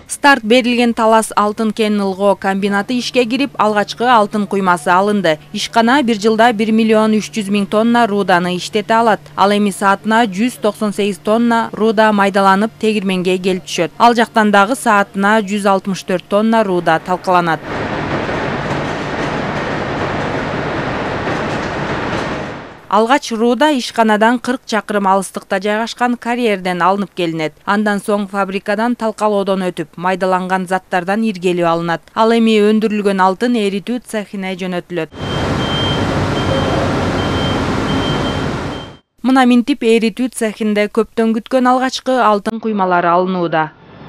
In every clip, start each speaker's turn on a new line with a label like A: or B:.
A: Старт берилген Талас алтын кен ылгоо комбинаты ишке кирип, алгачкы алтын куймасы алынды. Ишкана 1 жылда 1 миллион 300 миң тонна руданы иштете алат. Ал эми саатына 198 тонна руда майдаланып тегирменге келип түшөт. Ал жактан дагы саатына 164 тонна руда талкаланат. Алгач руда ишканадан 40 чакырым алыстыкта жайгашкан карьерден алынып келинет. Андан соң фабрикадан талкалоодон өтүп, майдаланган заттардан иргелүү алынат. Ал эми өндүрүлгөн алтын эритүү цехине жөнөтүлөт. Мына минтип эритүү цехинде көптөн күткөн алгачкы алтын куймалары алынууда.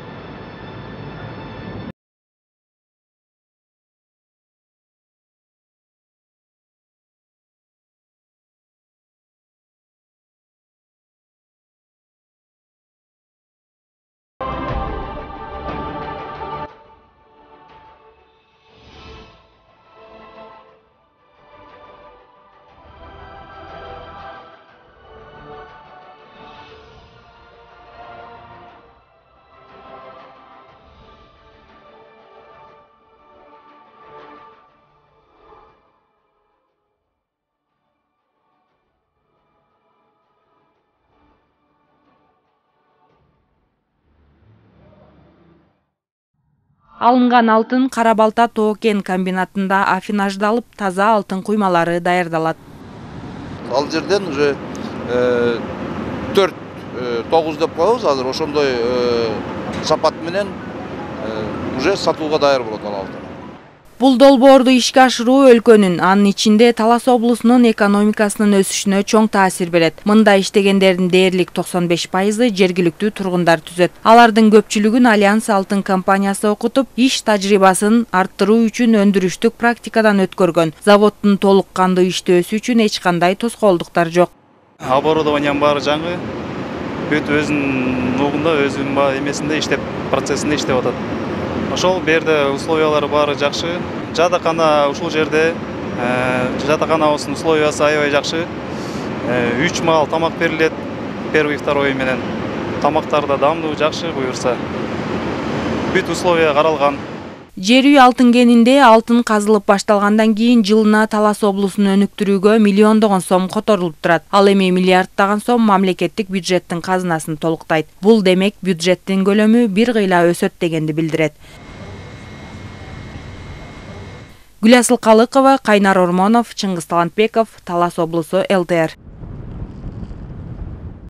A: Алынган алтын Кара Балта тоо кен комбинатында афинаждалып, таза алтын куймалары даярдалат.
B: Ал жерден уже 4-9 деп коебуз, азыр ошондой сапат менен уже сатууга даяр болот ал алтын.
A: Бул долбоорду ишке ашыруу өлкөнүн, анын ичинде Талас облусунун экономикасынын өсүшүнө чоң таасир берет. Мында иштегендердин дээрлик 95% жергиликтүү тургундар түзөт. Алардын көпчүлүгүн Альянс алтын компаниясы окутуп, иш тажрыйбасын арттыруу үчүн өндүрүштүк практикадан өткөргөн. Заводдун толук кандуу иштөөсү үчүн эч кандай тоскоолдуктар жок.
C: Оборудованиянын баары жаңы, бүт өзүнүн нугунда, өзүнүн эмесинде иштеп, процессинде иштеп атат. Ошол берде условиялары баары жакшы. Жатакана ушул жерде жатаканабыздын условиясы аябай жакшы. 3 маал тамак берилет, первый, второй менен. Тамактар да даамдуу, жакшы буюрса. Бүт условия каралган.
A: Жер үй алтын кенинде алтын казылып башталгандан кийин жылына Талас облусун өнүктүрүүгө миллиондогон сом которулуп турат. Ал эми миллиарддаган сом мамлекеттик бюджеттин казынасын толуктайт. Бул демек бюджеттин көлөмү бир кыйла өсөт дегенди билдирет. Гүласыл Калыкова, Кайнар Ормонов, Чыңгыз Талантбеков, Талас облусу, ЛТР.